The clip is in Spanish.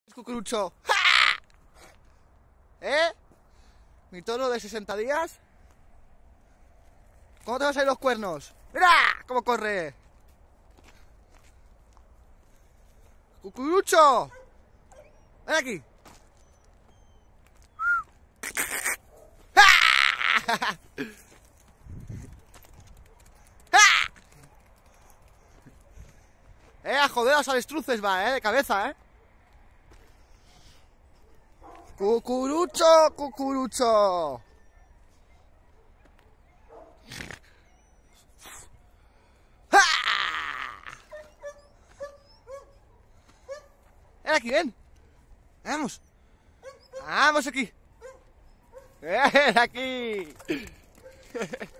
Cucurucho. ¡Ja! ¿Eh? Mi toro de 60 días. ¿Cómo te van a salir los cuernos? ¡Mira! ¡Cómo corre! ¡Cucurucho! ¡Ven aquí! ¡Ja! A joder a los avestruces va, de cabeza, Cucurucho, cucurucho. ¡Ja! Ven aquí, ven. Vamos. Vamos aquí. Ven aquí.